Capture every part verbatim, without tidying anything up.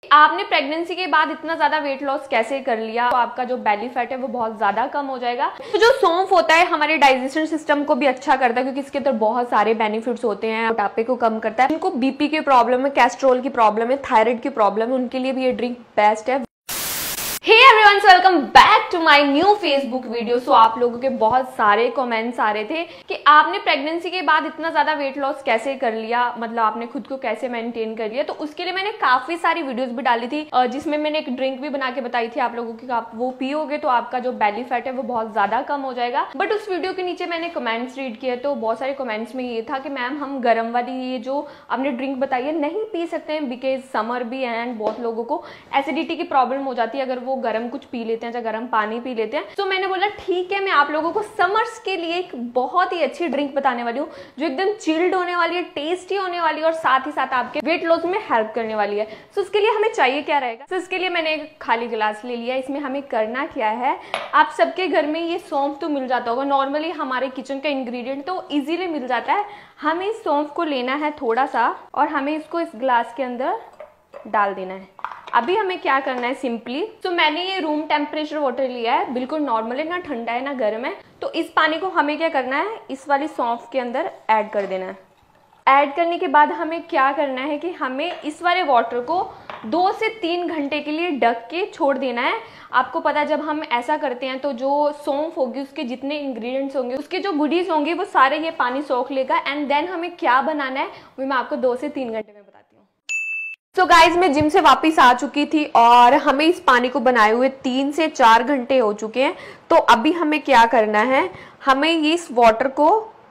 आपने प्रेगनेंसी के बाद इतना ज्यादा वेट लॉस कैसे कर लिया, तो आपका जो बेली फैट है वो बहुत ज्यादा कम हो जाएगा। तो जो सौंफ होता है हमारे डाइजेशन सिस्टम को भी अच्छा करता है, क्योंकि इसके अंदर बहुत सारे बेनिफिट्स होते हैं। मोटापे को कम करता है, उनको बीपी की प्रॉब्लम है, कैस्ट्रोल की प्रॉब्लम है, थायराइड की प्रॉब्लम है, उनके लिए भी ये ड्रिंक बेस्ट है। Hey everyone, welcome back to my new Facebook video. So आप लोगों के बहुत सारे कमेंट्स आ रहे थे कि आपने प्रेगनेंसी के बाद इतना ज्यादा वेट लॉस कैसे कर लिया, मतलब आपने खुद को कैसे मेंटेन कर लिया। तो उसके लिए मैंने काफी सारी वीडियोस भी डाली थी, जिसमें मैंने एक ड्रिंक भी बना के बताई थी आप लोगों की, आप वो पियोगे तो आपका जो बेली फैट है वो बहुत ज्यादा कम हो जाएगा। बट उस वीडियो के नीचे मैंने कमेंट्स रीड किए तो बहुत सारे कमेंट्स में ये था कि मैम हम गर्म वाली ये जो आपने ड्रिंक बताई है नहीं पी सकते हैं, बिकॉज समर भी है एंड बहुत लोगों को एसिडिटी की प्रॉब्लम हो जाती है अगर वो गर्म कुछ पी लेते हैं, या गर्म पानी पी लेते हैं। तो मैंने बोला ठीक है, मैं आप लोगों को समर्स के लिए एक बहुत ही अच्छी ड्रिंक बताने वाली हूँ जो एकदम चिल्ड होने वाली है, टेस्टी होने वाली है और साथ ही साथ आपके वेट लॉस में हेल्प करने वाली है। तो उसके लिए हमें चाहिए क्या रहेगा। तो इसके लिए मैंने एक खाली गिलास ले लिया। इसमें हमें करना क्या है, आप सबके घर में ये सौंफ तो मिल जाता होगा, नॉर्मली हमारे किचन का इंग्रेडिएंट तो इजीली मिल जाता है। हमें इस सौंफ को लेना है थोड़ा सा और हमें इसको इस गिलास के अंदर डाल देना है। अभी हमें क्या करना है, सिंपली तो मैंने ये रूम टेम्परेचर वाटर लिया है, बिल्कुल नॉर्मल है, ना ठंडा है ना गर्म है। तो इस पानी को हमें क्या करना है, इस वाली सौंफ के अंदर ऐड कर देना है। ऐड करने के बाद हमें क्या करना है कि हमें इस वाले वाटर को दो से तीन घंटे के लिए ढक के छोड़ देना है। आपको पता है जब हम ऐसा करते हैं तो जो सौंफ होगी, उसके जितने इंग्रेडिएंट्स होंगे, उसके जो गुडीज होंगे, वो सारे ये पानी सोख लेगा। एंड देन हमें क्या बनाना है वो मैं आपको दो से तीन घंटे में बताती हूँ। सो गाइज, मैं जिम से वापस आ चुकी थी और हमें इस पानी को बनाए हुए तीन से चार घंटे हो चुके हैं। तो अभी हमें क्या करना है, हमें ये इस वाटर को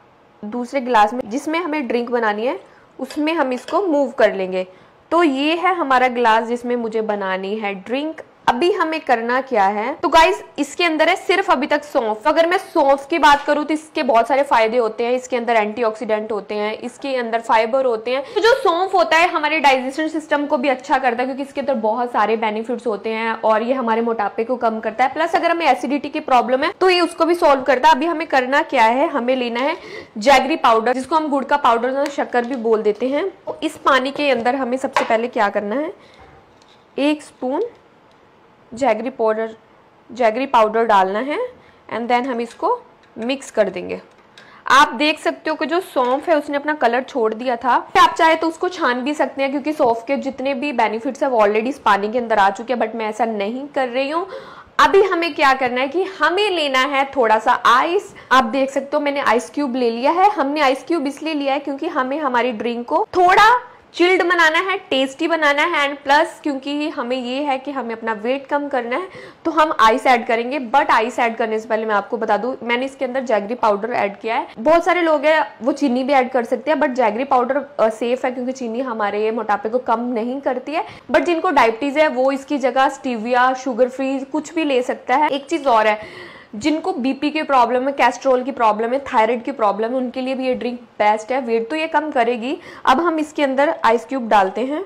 दूसरे गिलास में जिसमें हमें ड्रिंक बनानी है उसमें हम इसको मूव कर लेंगे। तो ये है हमारा गिलास जिसमें मुझे बनानी है ड्रिंक। अभी हमें करना क्या है, तो गाइज इसके अंदर है सिर्फ अभी तक सौंफ। अगर मैं सौंफ की बात करूं तो इसके बहुत सारे फायदे होते हैं। इसके अंदर एंटीऑक्सीडेंट होते हैं, इसके अंदर फाइबर होते हैं। तो जो सौंफ होता है हमारे डाइजेशन सिस्टम को भी अच्छा करता है, क्योंकि इसके अंदर बहुत सारे बेनिफिट्स होते हैं और ये हमारे मोटापे को कम करता है। प्लस अगर हमें एसिडिटी की प्रॉब्लम है तो ये उसको भी सॉल्व करता है। अभी हमें करना क्या है, हमें लेना है जैगरी पाउडर, जिसको हम गुड़ का पाउडर, शक्कर भी बोल देते हैं। तो इस पानी के अंदर हमें सबसे पहले क्या करना है, एक spoon jaggery powder jaggery powder डालना है एंड देन हम इसको मिक्स कर देंगे। आप देख सकते हो कि जो सौंफ है उसने अपना कलर छोड़ दिया था। आप चाहे तो उसको छान भी सकते हैं, क्योंकि सौंफ के जितने भी बेनिफिट्स है वो ऑलरेडी इस पानी के अंदर आ चुके हैं, बट मैं ऐसा नहीं कर रही हूँ। अभी हमें क्या करना है कि हमें लेना है थोड़ा सा आइस। आप देख सकते हो मैंने आइस क्यूब ले लिया है। हमने आइस क्यूब इसलिए लिया है क्योंकि हमें हमारी ड्रिंक को थोड़ा चिल्ड बनाना है, टेस्टी बनाना है, एंड प्लस क्योंकि हमें ये है कि हमें अपना वेट कम करना है तो हम आइस ऐड करेंगे। बट आइस ऐड करने से पहले मैं आपको बता दूं, मैंने इसके अंदर जैगरी पाउडर ऐड किया है। बहुत सारे लोग हैं वो चीनी भी ऐड कर सकते हैं, बट जैगरी पाउडर सेफ है क्योंकि चीनी हमारे मोटापे को कम नहीं करती है। बट जिनको डायबिटीज है वो इसकी जगह स्टीविया, शुगर फ्री कुछ भी ले सकता है। एक चीज और है, जिनको बीपी की प्रॉब्लम है, कैस्ट्रोल की प्रॉब्लम है, थायराइड की प्रॉब्लम है, उनके लिए भी ये ड्रिंक बेस्ट है। वेट तो ये कम करेगी। अब हम इसके अंदर आइस क्यूब डालते हैं।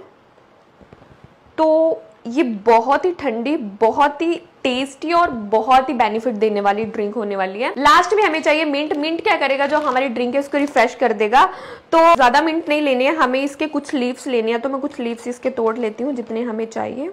तो ये बहुत ही ठंडी, बहुत ही टेस्टी और बहुत ही बेनिफिट देने वाली ड्रिंक होने वाली है। लास्ट में हमें चाहिए मिंट। मिंट क्या करेगा, जो हमारी ड्रिंक है उसको रिफ्रेश कर देगा। तो ज्यादा मिंट नहीं लेने हैं, हमें इसके कुछ लीव्स लेने हैं। तो मैं कुछ लीव्स इसके तोड़ लेती हूँ जितने हमें चाहिए।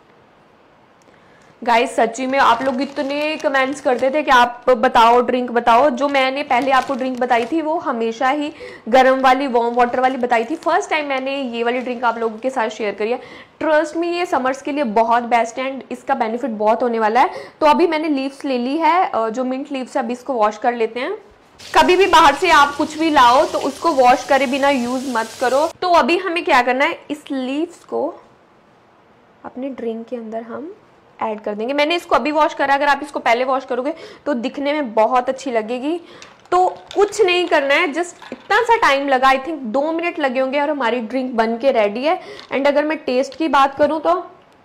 गाइस सच्ची में आप लोग इतने कमेंट्स करते थे कि आप बताओ ड्रिंक बताओ। जो मैंने पहले आपको ड्रिंक बताई थी वो हमेशा ही गर्म वाली, वार्म वाटर वाली बताई थी। फर्स्ट टाइम मैंने ये वाली ड्रिंक आप लोगों के साथ शेयर करी है। ट्रस्ट में ये समर्स के लिए बहुत बेस्ट है एंड इसका बेनिफिट बहुत होने वाला है। तो अभी मैंने लीव्स ले ली है, जो मिंट लीव्स है, अभी इसको वॉश कर लेते हैं। कभी भी बाहर से आप कुछ भी लाओ तो उसको वॉश करे बिना यूज मत करो। तो अभी हमें क्या करना है, इस लीव्स को अपने ड्रिंक के अंदर हम ऐड कर देंगे। मैंने इसको अभी वॉश करा, अगर आप इसको पहले वॉश करोगे तो दिखने में बहुत अच्छी लगेगी। तो कुछ नहीं करना है, जस्ट इतना सा टाइम लगा, आई थिंक दो मिनट लगे होंगे और हमारी ड्रिंक बन के रेडी है। एंड अगर मैं टेस्ट की बात करूं तो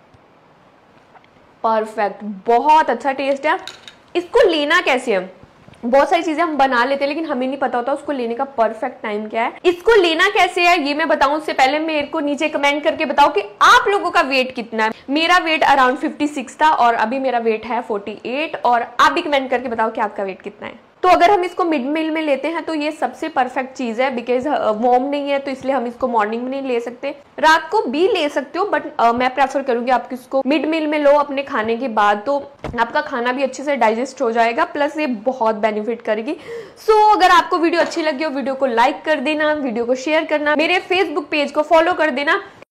परफेक्ट, बहुत अच्छा टेस्ट है। इसको लेना कैसे है, बहुत सारी चीजें हम बना लेते हैं लेकिन हमें नहीं पता होता उसको लेने का परफेक्ट टाइम क्या है। इसको लेना कैसे है ये मैं बताऊं उससे पहले मेरे को नीचे कमेंट करके बताओ कि आप लोगों का वेट कितना है। मेरा वेट अराउंड फिफ्टी सिक्स था और अभी मेरा वेट है फोर्टी एट, और आप भी कमेंट करके बताओ कि आपका वेट कितना है। तो तो अगर हम इसको मिड मील में लेते हैं तो ये सबसे परफेक्ट चीज है, बिकॉज वार्म नहीं है तो इसलिए हम इसको मॉर्निंग में नहीं ले सकते, रात को भी ले सकते हो, बट uh, मैं प्रेफर करूंगी आप इसको मिड मील में लो अपने खाने के बाद, तो आपका खाना भी अच्छे से डाइजेस्ट हो जाएगा, प्लस ये बहुत बेनिफिट करेगी। सो so, अगर आपको वीडियो अच्छी लगी हो वीडियो को लाइक कर देना, वीडियो को शेयर करना, मेरे फेसबुक पेज को फॉलो कर देना।